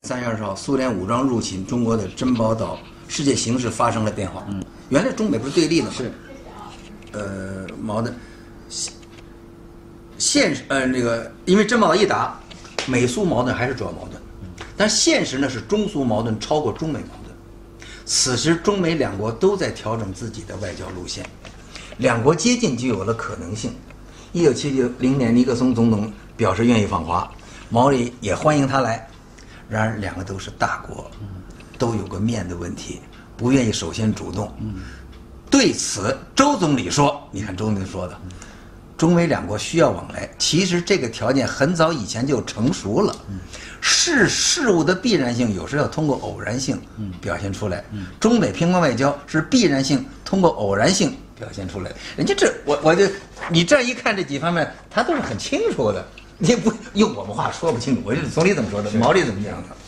3月20号，苏联武装入侵中国的真报道，世界形势发生了变化。原来中美不是对立的吗？ 是。 矛盾，这个，因为真报道一打，美苏矛盾还是主要矛盾，但现实呢是中苏矛盾超过中美矛盾。此时中美两国都在调整自己的外交路线，两国接近就有了可能性。1970年尼克松总统表示愿意访华，毛里也欢迎他来。然而两个都是大国，都有个面的问题，不愿意首先主动。对此，周总理说：“你看周总理说的，中美两国需要往来。其实这个条件很早以前就成熟了。事物的必然性有时要通过偶然性表现出来。中美乒乓外交是必然性通过偶然性表现出来。人家这我就你这一看这几方面，他都是很清楚的。你不用我们话说不清楚，我这总理怎么说的，毛利怎么讲的？”